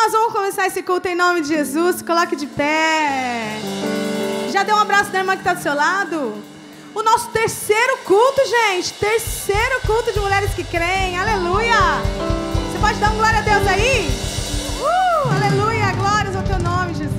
nós vamos começar esse culto em nome de Jesus. Coloque de pé. Já deu um abraço na irmã que está do seu lado? O nosso terceiro culto, gente. Terceiro culto de mulheres que creem. Aleluia. Você pode dar um glória a Deus aí? Aleluia. Glórias ao teu nome, Jesus.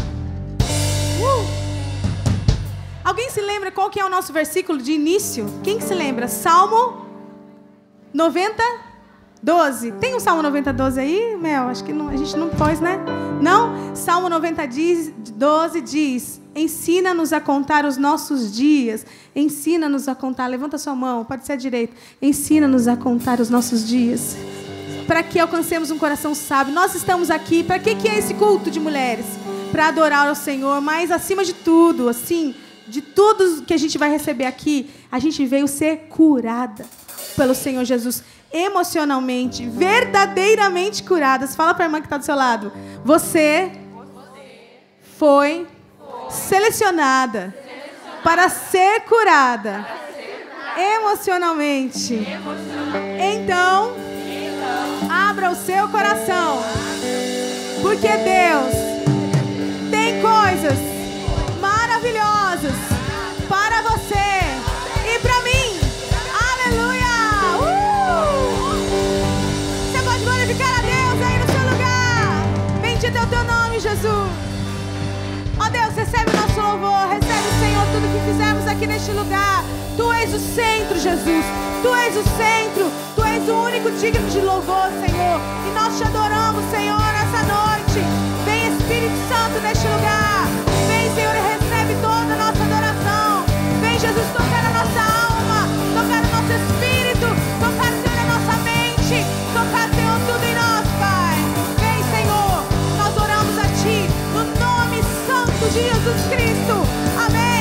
Alguém se lembra qual que é o nosso versículo de início? Quem se lembra? Salmo 90, 12. Tem um Salmo 90, 12 aí, Mel? Acho que não, a gente não pôs, né? Não? Salmo 90, 12 diz: ensina-nos a contar os nossos dias. Ensina-nos a contar. Levanta sua mão, pode ser à direita. Ensina-nos a contar os nossos dias, para que alcancemos um coração sábio. Nós estamos aqui. Para que é esse culto de mulheres? Para adorar ao Senhor, mas acima de tudo, assim, de tudo que a gente vai receber aqui, a gente veio ser curada pelo Senhor Jesus, emocionalmente, verdadeiramente curadas. Fala para a irmã que está do seu lado. Você foi selecionada para ser curada emocionalmente. Então, abra o seu coração, porque Deus tem coisas maravilhosas para você e para mim. Aleluia! Você pode glorificar a Deus aí no seu lugar. Bendito é o teu nome, Jesus. Ó Deus, recebe o nosso louvor. Recebe, Senhor, tudo que fizemos aqui neste lugar. Tu és o centro, Jesus. Tu és o centro. Tu és o único digno de louvor, Senhor. E nós te adoramos, Senhor, nessa noite. Vem, Espírito Santo, neste lugar. Vem, Senhor, e recebe toda a nossa adoração. Vem, Jesus, tocar a nossa alma, tocar o nosso espírito, tocar, Senhor, a nossa mente, tocar, Senhor, tudo em nós, Pai. Vem, Senhor, nós oramos a Ti, no nome santo de Jesus Cristo. Amém.